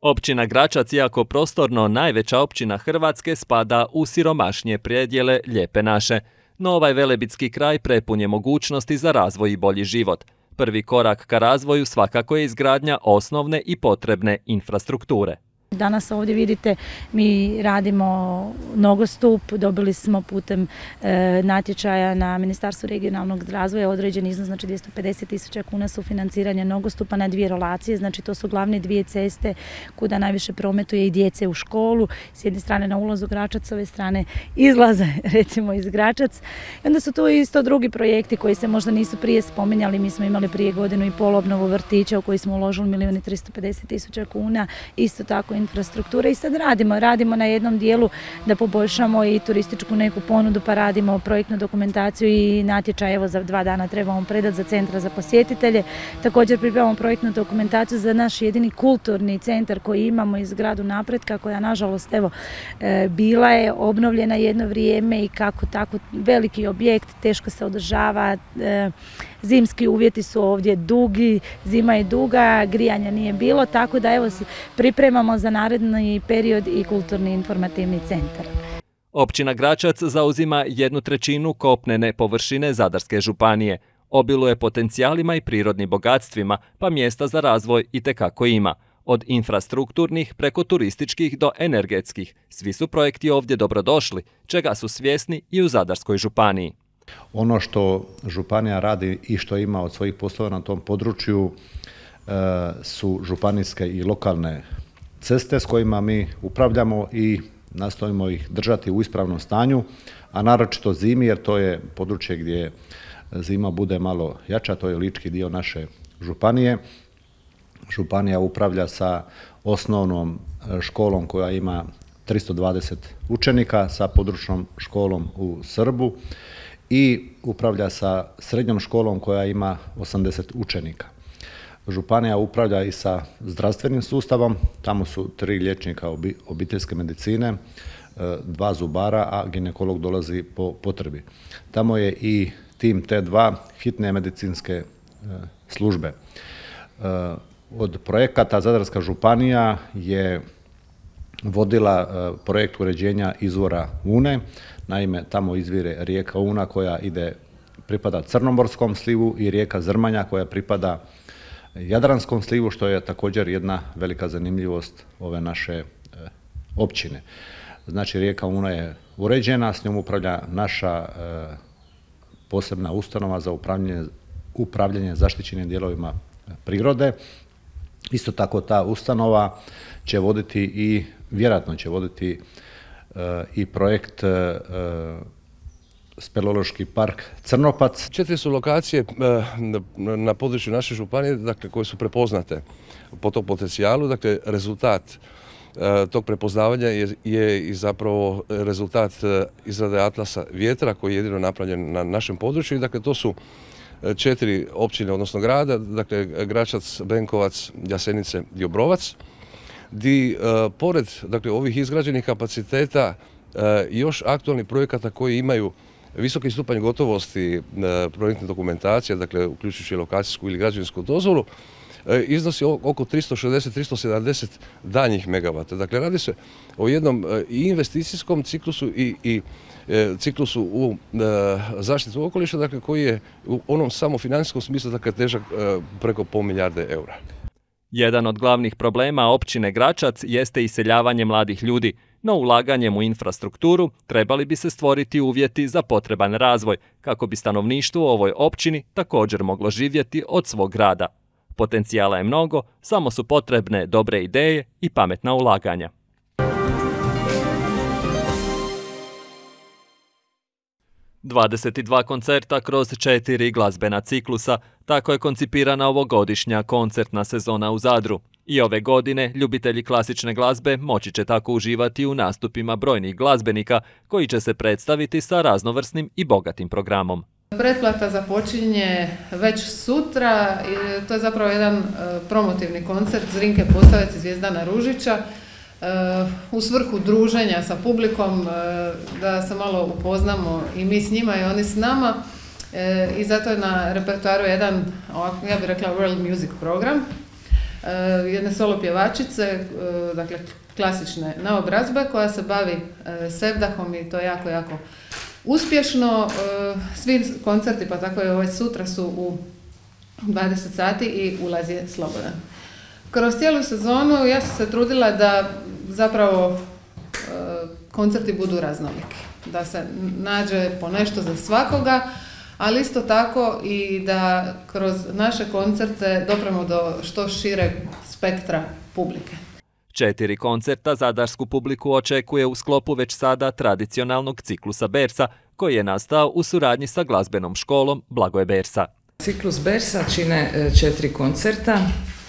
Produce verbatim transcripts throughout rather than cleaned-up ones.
Općina Gračac, iako prostorno najveća općina Hrvatske, spada u siromašnije predjele Lijepe naše. No ovaj velebitski kraj prepun je mogućnosti za razvoj i bolji život. Prvi korak ka razvoju svakako je izgradnja osnovne i potrebne infrastrukture. Danas ovdje vidite, mi radimo nogostup, dobili smo putem e, natječaja na Ministarstvu regionalnog razvoja određen iznos, znači dvjesto pedeset tisuća kuna sufinanciranja nogostupa na dvije relacije, znači to su glavne dvije ceste kuda najviše prometuje i djece u školu, s jedne strane na ulazu Gračac, s ove strane izlaze recimo iz Gračac. I onda su tu isto drugi projekti koji se možda nisu prije spominjali, mi smo imali prije godinu i pol obnovu vrtića u koji smo uložili milijun i tristo pedeset tisuća kuna, isto tako infrastrukture i sad radimo, radimo na jednom dijelu da poboljšamo i turističku neku ponudu, pa radimo projektnu dokumentaciju i natječaj, evo za dva dana trebamo predati za centra za posjetitelje. Također pripremamo projektnu dokumentaciju za naš jedini kulturni centar koji imamo iz Gradu Napretka, koja nažalost evo bila je obnovljena jedno vrijeme i kako tako veliki objekt, teško se održava, zimski uvjeti su ovdje dugi, zima je duga, grijanja nije bilo, tako da evo pripremamo za naredni period i kulturni informativni centar. Općina Gračac zauzima jednu trećinu kopnene površine Zadarske županije. Obiluje potencijalima i prirodnim bogatstvima, pa mjesta za razvoj itekako ima. Od infrastrukturnih preko turističkih do energetskih, svi su projekti ovdje dobrodošli, čega su svjesni i u Zadarskoj županiji. Ono što županija radi i što ima od svojih poslova na tom području e, su županijske i lokalne ceste s kojima mi upravljamo i nastojimo ih držati u ispravnom stanju, a naročito zimi, jer to je područje gdje zima bude malo jača, to je lički dio naše županije. Županija upravlja sa osnovnom školom koja ima tristo dvadeset učenika, sa područnom školom u Srbu i upravlja sa srednjom školom koja ima osamdeset učenika. Županija upravlja i sa zdravstvenim sustavom, tamo su tri liječnika obiteljske medicine, dva zubara, a ginekolog dolazi po potrebi. Tamo je i tim T dva hitne medicinske službe. Od projekata Zadarska županija je vodila projekt uređenja izvora Une. Naime, tamo izvire rijeka Una koja ide, pripada Crnomorskom slivu i rijeka Zrmanja koja pripada Jadranskom slivu, što je također jedna velika zanimljivost ove naše općine. Znači, rijeka Una je uređena, s njom upravlja naša posebna ustanova za upravljanje, upravljanje zaštićenim dijelovima prirode. Isto tako ta ustanova će voditi i vjerojatno će voditi i projekt Speleološki park Crnopac. Četiri su lokacije na području naše županije, dakle, koje su prepoznate po tom potencijalu. Dakle, rezultat tog prepoznavanja je, je i zapravo rezultat izrade atlasa vjetra koji je jedino napravljen na našem području. Dakle, to su četiri općine, odnosno grada, dakle Gračac, Benkovac, Jasenice i Obrovac, gdje pored, dakle, ovih izgrađenih kapaciteta još aktualnih projekata koji imaju visoki stupanj gotovosti projektne dokumentacije, dakle uključujući lokacijsku ili građevinsku dozvolu, iznosi oko tristo šezdeset do tristo sedamdeset daljnjih megavata. Dakle, radi se o jednom i investicijskom ciklusu i, i ciklusu u zaštitu okoliša, dakle, koji je u onom samo financijskom smislu, dakle, težak preko pol milijarde eura. Jedan od glavnih problema općine Gračac jeste iseljavanje mladih ljudi, no ulaganjem u infrastrukturu trebali bi se stvoriti uvjeti za potreban razvoj, kako bi stanovništvo u ovoj općini također moglo živjeti od svog rada. Potencijala je mnogo, samo su potrebne dobre ideje i pametna ulaganja. dvadeset dva koncerta kroz četiri glazbena ciklusa, tako je koncipirana ovogodišnja koncertna sezona u Zadru. I ove godine ljubitelji klasične glazbe moći će tako uživati u nastupima brojnih glazbenika koji će se predstaviti sa raznovrsnim i bogatim programom. Pretplata započinje već sutra i to je zapravo jedan promotivni koncert Zrinke Posavec i Zvijezdana Ružića u svrhu druženja sa publikom, da se malo upoznamo i mi s njima i oni s nama, i zato je na repertoaru jedan, ja bih rekla, world music program. jedne solo pjevačice, dakle klasične naobrazbe, koja se bavi sevdahom i to jako, jako uspješno. Svi koncerti, pa tako i ovaj sutra, su u dvadeset sati i ulaz je slobodan. Kroz cijelu sezonu ja sam se trudila da zapravo koncerti budu raznoliki, da se nađe po nešto za svakoga, ali isto tako i da kroz naše koncerte dopremo do što šireg spektra publike. Četiri koncerta zadarsku publiku očekuje u sklopu već sada tradicionalnog ciklusa Bersa, koji je nastao u suradnji sa glazbenom školom Blagoje Bersa. Ciklus Bersa čine četiri koncerta.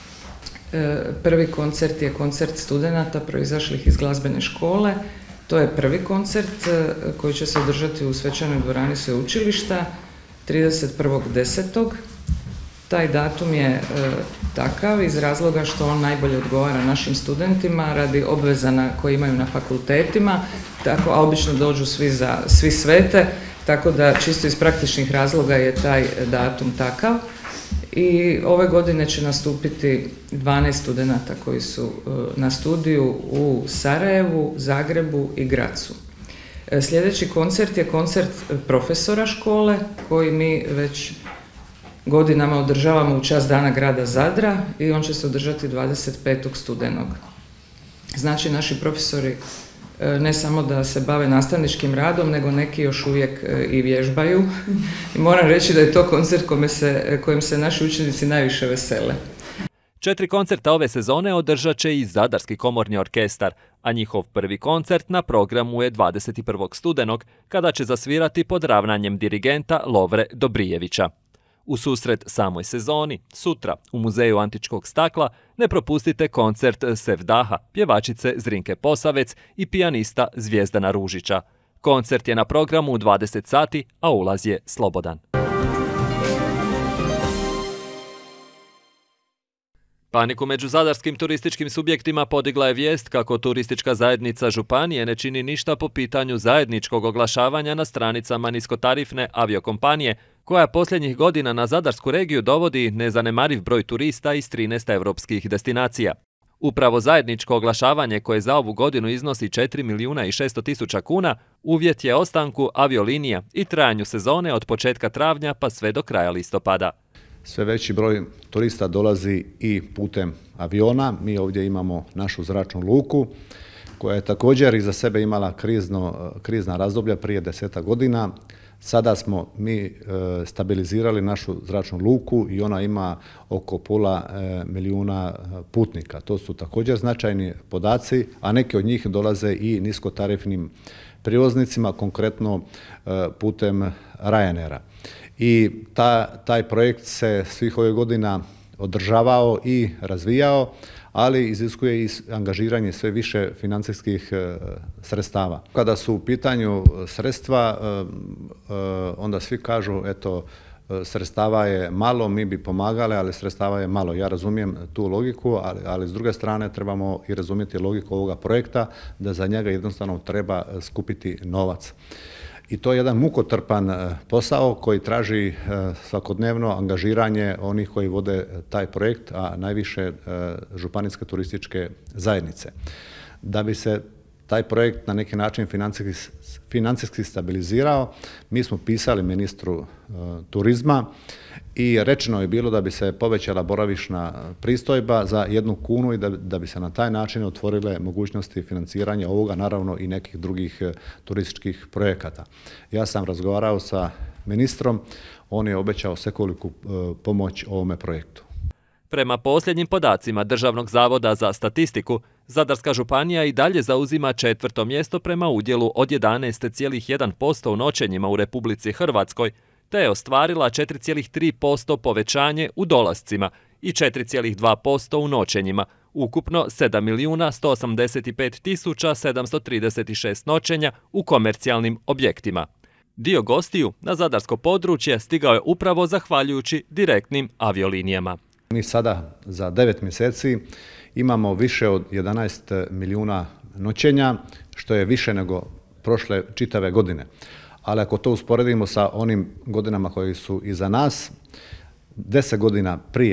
Prvi koncert je koncert studenata proizašlih iz glazbene škole. To je prvi koncert koji će se održati u svečanoj dvorani sveučilišta trideset prvog desetog Taj datum je e, takav iz razloga što on najbolje odgovara našim studentima radi obveza na, koje imaju na fakultetima, tako, a obično dođu svi, za, svi svete, tako da čisto iz praktičnih razloga je taj datum takav. I ove godine će nastupiti dvanaest studenata koji su e, na studiju u Sarajevu, Zagrebu i Grazu. E, sljedeći koncert je koncert profesora škole koji mi već godinama održavamo u čast dana grada Zadra i on će se održati dvadeset petog studenog. Znači, naši profesori ne samo da se bave nastavničkim radom, nego neki još uvijek i vježbaju. I moram reći da je to koncert kojim se, kojim se naši učenici najviše vesele. Četiri koncerta ove sezone održat će i Zadarski komorni orkestar, a njihov prvi koncert na programu je dvadeset prvog studenog, kada će zasvirati pod ravnanjem dirigenta Lovre Dobrijevića. U susret samoj sezoni, sutra, u Muzeju antičkog stakla, ne propustite koncert Sevdaha, pjevačice Zrinke Posavec i pijanista Zvijezdana Ružića. Koncert je na programu u dvadeset sati, a ulaz je slobodan. Paniku među zadarskim turističkim subjektima podigla je vijest kako turistička zajednica županije ne čini ništa po pitanju zajedničkog oglašavanja na stranicama niskotarifne aviokompanije, koja posljednjih godina na zadarsku regiju dovodi nezanemariv broj turista iz trinaest evropskih destinacija. Upravo zajedničko oglašavanje, koje za ovu godinu iznosi četiri milijuna i šesto tisuća kuna, uvjet je ostanku aviolinija i trajanju sezone od početka travnja pa sve do kraja listopada. Sve veći broj turista dolazi i putem aviona. Mi ovdje imamo našu zračnu luku, koja je također iza sebe imala krizno, krizna razdoblja prije deseta godina. Sada smo mi e, stabilizirali našu zračnu luku i ona ima oko pola e, milijuna putnika. To su također značajni podaci, a neki od njih dolaze i niskotarifnim prijevoznicima, konkretno e, putem Ryanaira. I ta, taj projekt se svih ovih godina održavao i razvijao, ali iziskuje i angažiranje sve više financijskih e, sredstava. Kada su u pitanju sredstva, e, e, onda svi kažu, eto, sredstava je malo, mi bi pomagali, ali sredstava je malo. Ja razumijem tu logiku, ali, ali s druge strane trebamo i razumjeti logiku ovoga projekta, da za njega jednostavno treba skupiti novac. I to je jedan mukotrpan posao koji traži svakodnevno angažiranje onih koji vode taj projekt, a najviše županijske turističke zajednice. Da bi se taj projekt na neki način financijski, financijski stabilizirao, mi smo pisali ministru turizma i rečeno je bilo da bi se povećala boravišna pristojba za jednu kunu i da, da bi se na taj način otvorile mogućnosti financiranja ovoga, naravno i nekih drugih turističkih projekata. Ja sam razgovarao sa ministrom, on je obećao svekoliku pomoć ovome projektu. Prema posljednjim podacima Državnog zavoda za statistiku, Zadarska županija i dalje zauzima četvrto mjesto prema udjelu od jedanaest zarez jedan posto u noćenjima u Republici Hrvatskoj, te je ostvarila četiri zarez tri posto povećanje u dolascima i četiri zarez dva posto u noćenjima, ukupno sedam milijuna sto osamdeset pet tisuća sedamsto trideset šest noćenja u komercijalnim objektima. Dio gostiju na zadarsko područje stigao je upravo zahvaljujući direktnim aviolinijama. Mi sada za devet mjeseci imamo više od jedanaest milijuna noćenja, što je više nego prošle čitave godine. Ali ako to usporedimo sa onim godinama koji su iza nas, deset godina prije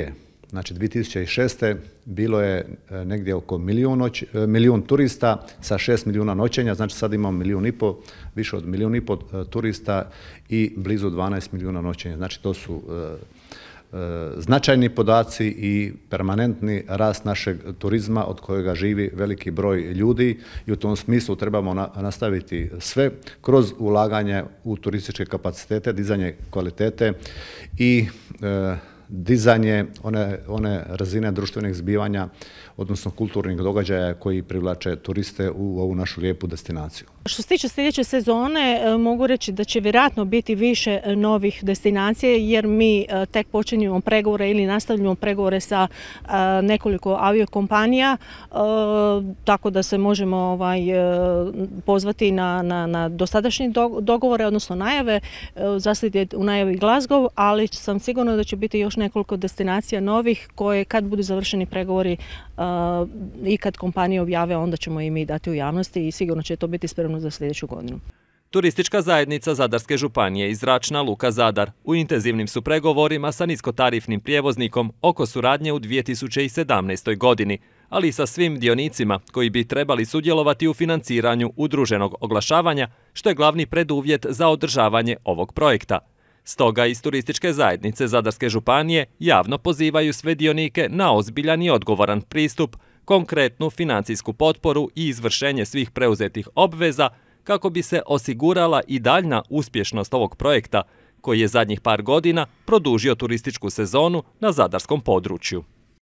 Znači dvije tisuće šeste. bilo je negdje oko milijun, noć, milijun turista sa šest milijuna noćenja, znači sad imamo milijun i pol, više od milijun i pol turista i blizu dvanaest milijuna noćenja. Znači to su značajni podaci i permanentni rast našeg turizma od kojega živi veliki broj ljudi i u tom smislu trebamo na, nastaviti sve kroz ulaganje u turističke kapacitete, dizanje kvalitete i e, dizanje one, one razine društvenih zbivanja, odnosno kulturnih događaja koji privlače turiste u ovu našu lijepu destinaciju. Što se tiče sljedeće sezone, mogu reći da će vjerojatno biti više novih destinacija jer mi tek počinjemo pregovore ili nastavljamo pregovore sa nekoliko aviokompanija, tako da se možemo ovaj, pozvati na, na, na dosadašnje dogovore, odnosno najave. Zasad je u najavi Glasgow, ali sam sigurna da će biti još nekoliko destinacija novih koje kad budu završeni pregovori i kad kompanije objave, onda ćemo i mi dati u javnosti i sigurno će to biti spremno za sljedeću godinu. Turistička zajednica Zadarske županije i Zračna luka Zadar u intenzivnim su pregovorima sa niskotarifnim prijevoznikom oko suradnje u dvije tisuće sedamnaestoj. godini, ali i sa svim dionicima koji bi trebali sudjelovati u financiranju udruženog oglašavanja, što je glavni preduvjet za održavanje ovog projekta. Stoga iz Turističke zajednice Zadarske županije javno pozivaju sve dionike na ozbiljan i odgovoran pristup, konkretnu financijsku potporu i izvršenje svih preuzetih obveza kako bi se osigurala i daljna uspješnost ovog projekta, koji je zadnjih par godina produžio turističku sezonu na zadarskom području.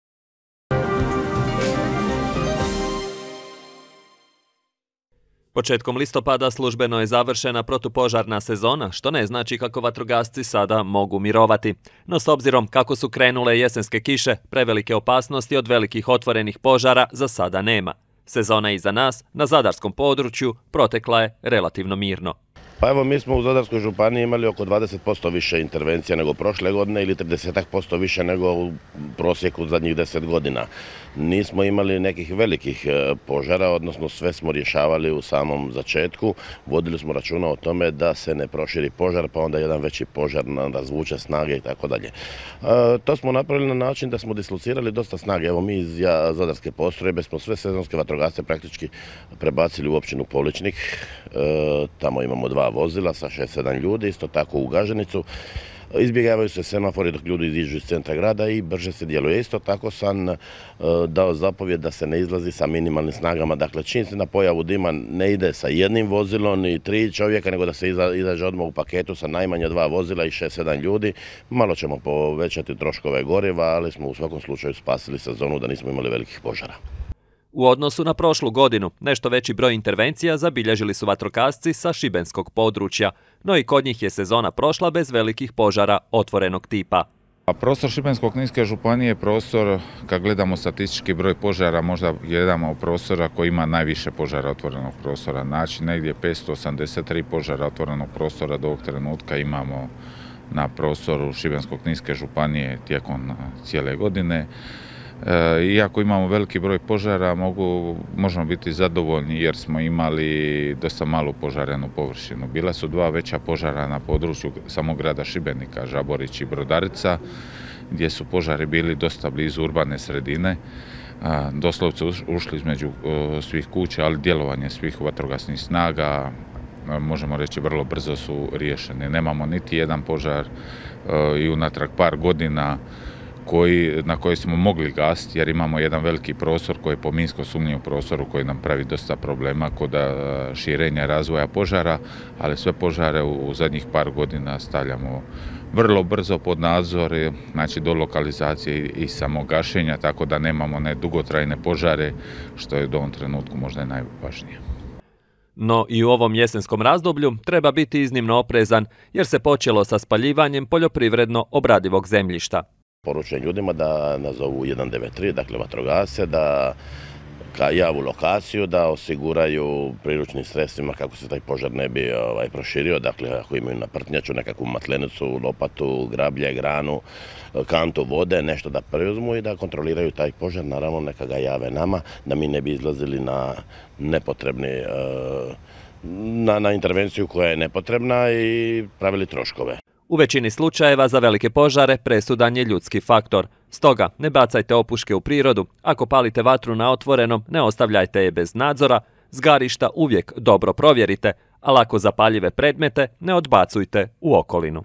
Početkom listopada službeno je završena protupožarna sezona, što ne znači kako vatrogasci sada mogu mirovati. No s obzirom kako su krenule jesenske kiše, prevelike opasnosti od velikih otvorenih požara za sada nema. Sezona iza nas, na zadarskom području, protekla je relativno mirno. Pa evo, mi smo u Zadarskoj županiji imali oko dvadeset posto više intervencija nego prošle godine ili trideset posto više nego u prosjeku zadnjih deset godina. Nismo imali nekih velikih požara, odnosno sve smo rješavali u samom začetku. Vodili smo računa o tome da se ne proširi požar, pa onda jedan veći požar razvuče snage i tako dalje. To smo napravili na način da smo dislocirali dosta snage. Evo, mi iz Zadarske postrojbe smo sve sezonske vatrogasce praktički prebacili u općinu Poličnik. Tamo imamo dva vozila sa šest sedam ljudi, isto tako u Gaženicu. Izbjegavaju se semafori dok ljudi iziđu iz centra grada i brže se djeluje. Isto tako sam dao zapovjed da se ne izlazi sa minimalnim snagama. Dakle, čim se na pojavu dima ne ide sa jednim vozilom i tri čovjeka, nego da se izađe odmah u paketu sa najmanje dva vozila i šest sedam ljudi. Malo ćemo povećati troškove goriva, ali smo u svakom slučaju spasili sezonu da nismo imali velikih požara. U odnosu na prošlu godinu, nešto veći broj intervencija zabilježili su vatrogasci sa šibenskog područja, no i kod njih je sezona prošla bez velikih požara otvorenog tipa. A prostor Šibensko-kninske županije je prostor, kad gledamo statistički broj požara, možda jedan od prostora koji ima najviše požara otvorenog prostora. Znači negdje petsto osamdeset tri požara otvorenog prostora do ovog trenutka imamo na prostoru Šibensko-kninske županije tijekom cijele godine. Iako imamo veliki broj požara, mogu, možemo biti zadovoljni jer smo imali dosta malu požarenu površinu. Bila su dva veća požara na području samog grada Šibenika, Žaborić i Brodarica, gdje su požari bili dosta blizu urbane sredine. Doslovce ušli između svih kuća, ali djelovanje svih vatrogasnih snaga, možemo reći, vrlo brzo su riješeni. Nemamo niti jedan požar i unatrag par godina Koji, na koji smo mogli gasiti jer imamo jedan veliki prostor koji je po minsko sumnjivom prostoru koji nam pravi dosta problema kod širenja razvoja požara, ali sve požare u, u zadnjih par godina stavljamo vrlo brzo pod nadzor, znači do lokalizacije i, i samog gašenja, tako da nemamo ne dugotrajne požare, što je u ovom trenutku možda i najvažnije. No i u ovom jesenskom razdoblju treba biti iznimno oprezan jer se počelo sa spaljivanjem poljoprivredno obradivog zemljišta. Poručujem ljudima da nazovu jedan devet tri, dakle vatrogasce, da javu lokaciju, da osiguraju priručnim sredstvima kako se taj požar ne bi ovaj, proširio. Dakle, ako imaju na prtnjaču nekakvu matlenicu, lopatu, grablje, granu, kantu vode, nešto da preuzmu i da kontroliraju taj požar. Naravno, neka ga jave nama, da mi ne bi izlazili na nepotrebni, na, na intervenciju koja je nepotrebna i pravili troškove. U većini slučajeva za velike požare presudan je ljudski faktor. Stoga ne bacajte opuške u prirodu, ako palite vatru na otvorenom, ne ostavljajte je bez nadzora, zgarišta uvijek dobro provjerite, a lako zapaljive predmete ne odbacujte u okolinu.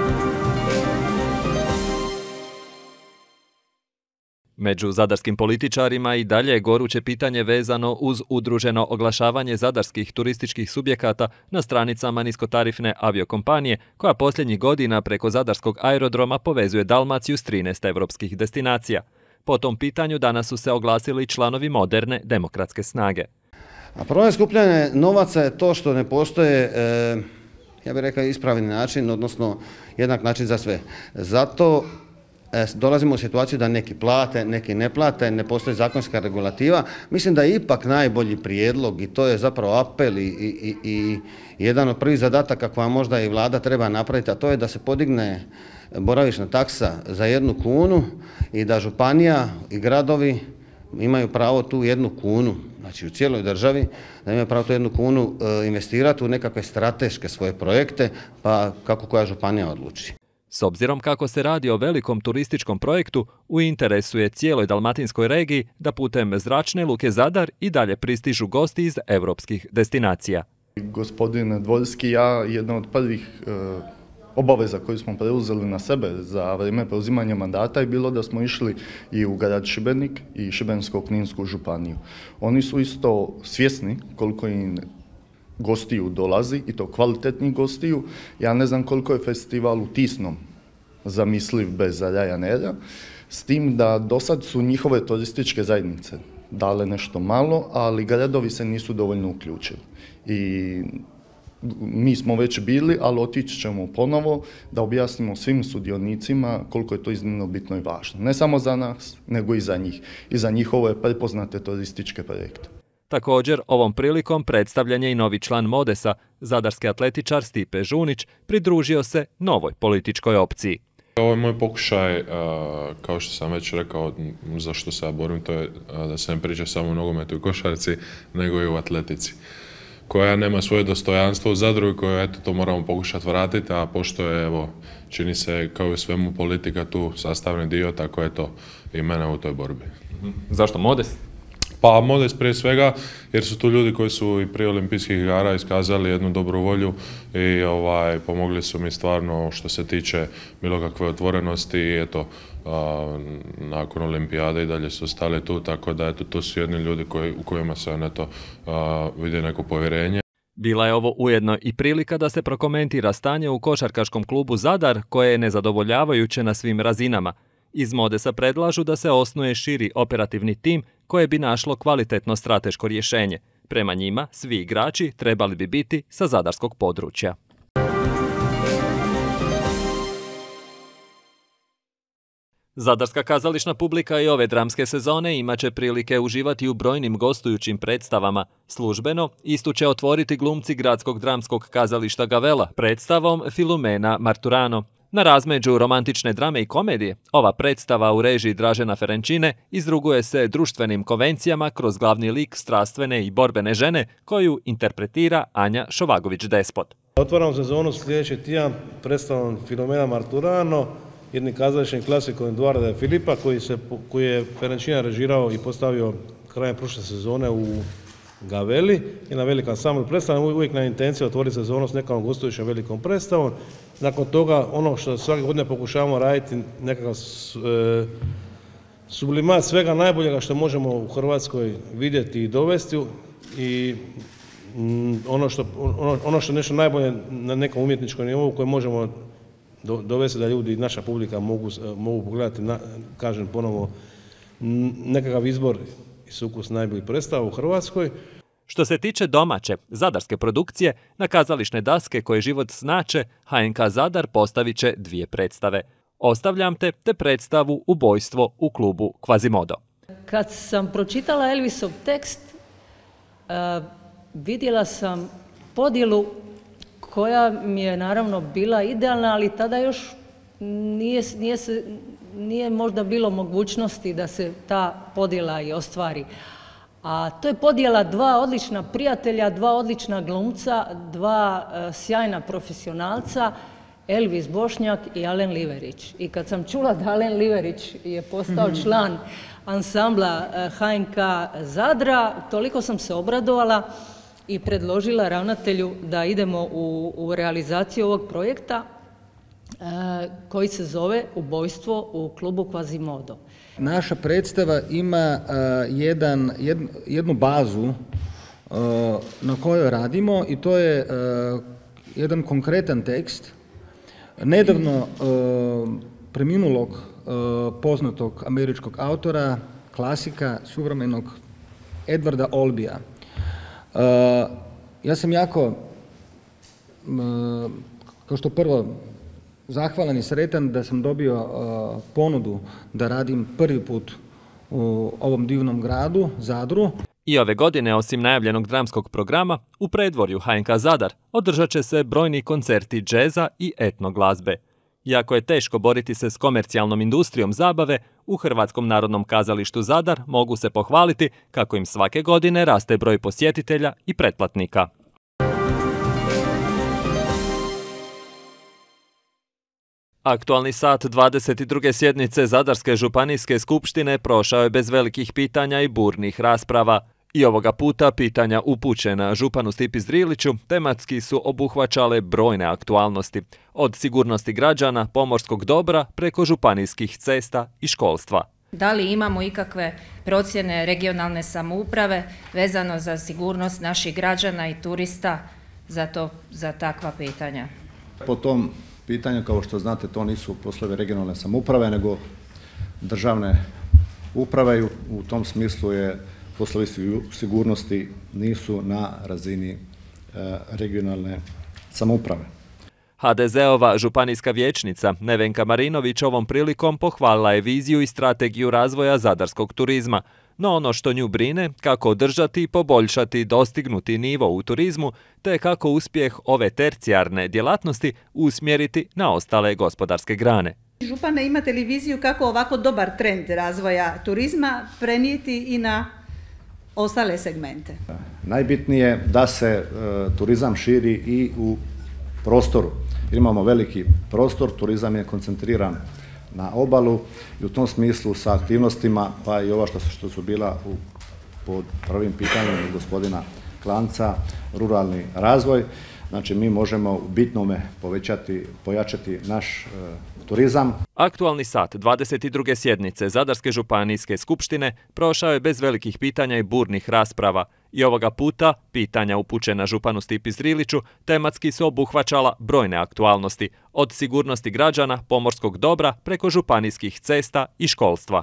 Među zadarskim političarima i dalje je goruće pitanje vezano uz udruženo oglašavanje zadarskih turističkih subjekata na stranicama niskotarifne aviokompanije, koja posljednjih godina preko zadarskog aerodroma povezuje Dalmaciju s trinaest evropskih destinacija. Po tom pitanju danas su se oglasili članovi moderne demokratske snage. A problem skupljanja novaca je to što ne postoje, e, ja bih rekao, ispravni način, odnosno jednak način za sve. Zato dolazimo u situaciju da neki plate, neki ne plate, ne postoji zakonska regulativa. Mislim da je ipak najbolji prijedlog i to je zapravo apel i, i, i jedan od prvih zadataka koja možda i vlada treba napraviti, a to je da se podigne boravišna taksa za jednu kunu i da županija i gradovi imaju pravo tu jednu kunu, znači u cijeloj državi, da imaju pravo tu jednu kunu investirati u nekakve strateške svoje projekte, pa kako koja županija odluči. S obzirom kako se radi o velikom turističkom projektu, u interesu je cijeloj dalmatinskoj regiji da putem zračne luke Zadar i dalje pristižu gosti iz europskih destinacija. Gospodin Dvorski, ja jedna od prvih e, obaveza koju smo preuzeli na sebe za vrijeme preuzimanja mandata je bilo da smo išli i u grad Šibenik i Šibensko-kninsku županiju. Oni su isto svjesni koliko im gostiju dolazi, i to kvalitetnih gostiju. Ja ne znam koliko je festival u Tisnom zamisliv bez Ryanaira, s tim da do sad su njihove turističke zajednice dale nešto malo, ali gradovi se nisu dovoljno uključili. I mi smo već bili, ali otići ćemo ponovo da objasnimo svim sudionicima koliko je to iznimno bitno i važno. Ne samo za nas, nego i za njih. I za njihove prepoznate turističke projekte. Također, ovom prilikom predstavljen je i novi član Modesa, zadarski atletičar Stipe Žunić, pridružio se novoj političkoj opciji. Ovo je moj pokušaj, kao što sam već rekao, za što se ja borim, to je da se ne priča samo u nogometu i košarci, nego i u atletici, koja nema svoje dostojanstvo u Zadru i koje, eto, to moramo pokušati vratiti, a pošto je, evo, čini se kao i svemu politika tu sastavni dio, tako je to i mene u toj borbi. Zašto Modes? Pa Modes prije svega, jer su tu ljudi koji su i prije olimpijskih igara iskazali jednu dobru volju i ovaj, pomogli su mi stvarno što se tiče bilo kakve otvorenosti i eto, a, nakon olimpijade i dalje su stali tu, tako da eto, tu su jedni ljudi koji, u kojima se eto, a, vidi neko povjerenje. Bila je ovo ujedno i prilika da se prokomentira stanje u košarkaškom klubu Zadar, koje je nezadovoljavajuće na svim razinama. Iz Modesa predlažu da se osnuje širi operativni tim koje bi našlo kvalitetno strateško rješenje. Prema njima, svi igrači trebali bi biti sa zadarskog područja. Zadarska kazališna publika i ove dramske sezone imaće prilike uživati u brojnim gostujućim predstavama. Službeno, istu će otvoriti glumci Gradskog dramskog kazališta Gavela predstavom Filumena Marturano. Na razmeđu romantične drame i komedije, ova predstava u režiji Dražena Ferenčine izruguje se društvenim konvencijama kroz glavni lik strastvene i borbene žene koju interpretira Anja Šovagović-Despot. Otvaramo sezonu sljedeći tjedan predstavom Filomena Marturano, jednim kazališnim klasikom Eduarda de Filipa koji, se, koji je Ferenčina režirao i postavio krajem prošle sezone u Gaveli. Jedna velika ansambl predstava, uvijek na intenciju otvoriti sezonu s nekom gostujućom velikom predstavom. Nakon toga, ono što svake godine pokušavamo raditi, nekakav e, sublimat svega najboljega što možemo u Hrvatskoj vidjeti i dovesti i m, ono, što, ono, ono što je nešto najbolje na nekom umjetničkom nivou koje možemo do, dovesti da ljudi, naša publika mogu, mogu pogledati, na, kažem ponovo, nekakav izbor i sukus najboljih predstava u Hrvatskoj. Što se tiče domaće, zadarske produkcije, na kazališne daske koje život znače, H N K Zadar postavit će dvije predstave. Ostavljam te te predstavu Ubojstvo u klubu Quasimodo. Kad sam pročitala Elvisov tekst, uh, vidjela sam podjelu koja mi je naravno bila idealna, ali tada još nije, nije, se, nije možda bilo mogućnosti da se ta podjela i ostvari. A to je podjela dva odlična prijatelja, dva odlična glumca, dva uh, sjajna profesionalca Elvis Bošnjak i Alen Liverić. I kad sam čula da Alen Liverić je postao član ansambla H N K Zadra, toliko sam se obradovala i predložila ravnatelju da idemo u, u realizaciju ovog projekta e, koji se zove Ubojstvo u klubu Quasimodo. Naša predstava ima uh, jedan, jed, jednu bazu uh, na kojoj radimo i to je uh, jedan konkretan tekst nedavno uh, preminulog uh, poznatog američkog autora, klasika suvremenog Edwarda Albija. Uh, ja sam jako, uh, kao što prvo, zahvalan i sretan da sam dobio uh, ponudu da radim prvi put u ovom divnom gradu, Zadru. I ove godine, osim najavljenog dramskog programa, u predvorju H N K Zadar održat će se brojni koncerti džeza i etno glazbe. Iako je teško boriti se s komercijalnom industrijom zabave, u Hrvatskom narodnom kazalištu Zadar mogu se pohvaliti kako im svake godine raste broj posjetitelja i pretplatnika. Aktualni sat dvadeset druge sjednice Zadarske županijske skupštine prošao je bez velikih pitanja i burnih rasprava. I ovoga puta pitanja upućena županu Stipi Zriliću tematski su obuhvaćale brojne aktualnosti, od sigurnosti građana, pomorskog dobra preko županijskih cesta i školstva. Da li imamo ikakve procjene regionalne samouprave vezano za sigurnost naših građana i turista za, to, za takva pitanja? Po tom pitanju, kao što znate, to nisu poslovi regionalne samouprave, nego državne uprave i u, u tom smislu je poslovi sigurnosti nisu na razini e, regionalne samouprave. H D Z-ova županijska vijećnica Nevenka Marinović ovom prilikom pohvalila je viziju i strategiju razvoja zadarskog turizma, no ono što nju brine, kako održati i poboljšati dostignuti nivo u turizmu, te kako uspjeh ove tercijarne djelatnosti usmjeriti na ostale gospodarske grane. Župane, imate li viziju kako ovako dobar trend razvoja turizma prenijeti i na ostale segmente? Najbitnije je da se e, turizam širi i u prostoru. Imamo veliki prostor, turizam je koncentriran na obalu i u tom smislu sa aktivnostima, pa i ova što, što su bila u, pod prvim pitanjem gospodina Klanca, ruralni razvoj, znači mi možemo u bitnome povećati, pojačati naš e, turizam. Aktualni sat dvadeset druge sjednice Zadarske županijske skupštine prošao je bez velikih pitanja i burnih rasprava. I ovoga puta pitanja upućena županu Stipi Zriliću tematski su obuhvaćala brojne aktualnosti, od sigurnosti građana, pomorskog dobra preko županijskih cesta i školstva.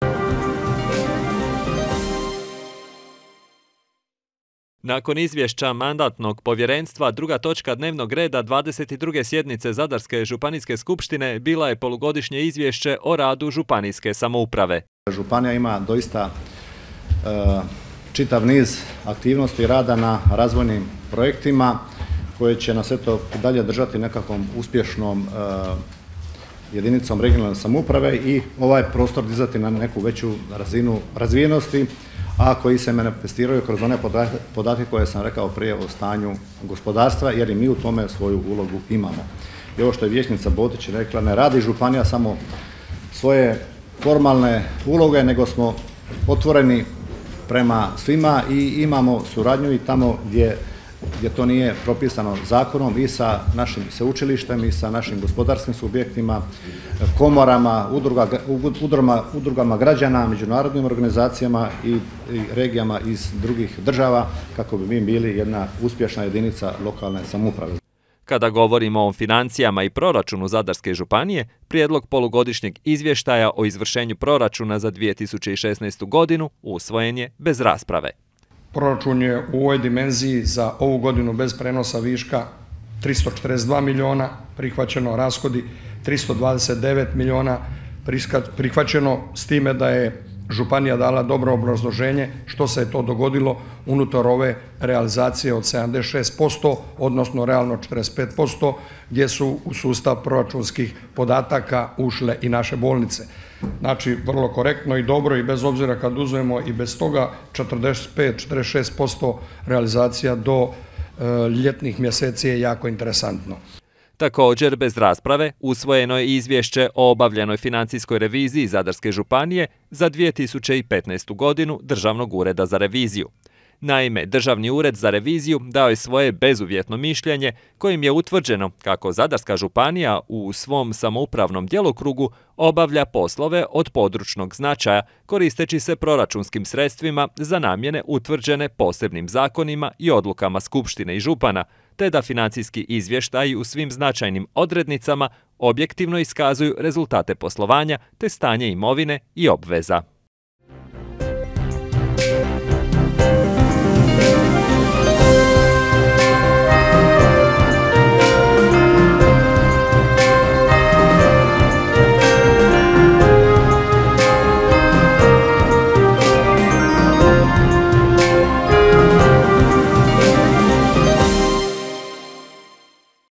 Nakon izvješća mandatnog povjerenstva, druga točka dnevnog reda dvadeset druge sjednice Zadarske županijske skupštine bila je polugodišnje izvješće o radu županijske samouprave. Županija ima doista e, čitav niz aktivnosti rada na razvojnim projektima koje će nas eto dalje držati nekakvom uspješnom e, jedinicom regionalne samouprave i ovaj prostor dizati na neku veću razinu razvijenosti, a koji se manifestiraju kroz one podatke koje sam rekao prije o stanju gospodarstva, jer i mi u tome svoju ulogu imamo. I ovo što je vijećnica Botić rekla, ne radi županija samo svoje formalne uloge, nego smo otvoreni prema svima i imamo suradnju i tamo gdje, gdje to nije propisano zakonom i sa našim sveučilištem i sa našim gospodarskim subjektima, komorama, udruga, udrugama, udrugama građana, međunarodnim organizacijama i, i regijama iz drugih država kako bi mi bili jedna uspješna jedinica lokalne samouprave. Kada govorimo o financijama i proračunu Zadarske županije, prijedlog polugodišnjeg izvještaja o izvršenju proračuna za dvije tisuće šesnaestu. godinu usvojen je bez rasprave. Proračun je u ovoj dimenziji za ovu godinu bez prenosa viška tristo četrdeset dva milijuna, prihvaćeno rashodi tristo dvadeset devet milijuna, prihvaćeno s time da je županija dala dobro obrazloženje što se je to dogodilo unutar ove realizacije od sedamdeset šest posto, odnosno realno četrdeset pet posto, gdje su u sustav proračunskih podataka ušle i naše bolnice. Znači, vrlo korektno i dobro i bez obzira kad uzmemo i bez toga četrdeset pet do četrdeset šest posto realizacija do e, ljetnih mjeseci je jako interesantno. Također, bez rasprave, usvojeno je izvješće o obavljenoj financijskoj reviziji Zadarske županije za dvije tisuće petnaestu. godinu Državnog ureda za reviziju. Naime, Državni ured za reviziju dao je svoje bezuvjetno mišljenje kojim je utvrđeno kako Zadarska županija u svom samoupravnom djelokrugu obavlja poslove od područnog značaja koristeći se proračunskim sredstvima za namjene utvrđene posebnim zakonima i odlukama Skupštine i župana, te da financijski izvještaji u svim značajnim odrednicama objektivno iskazuju rezultate poslovanja te stanje imovine i obveza.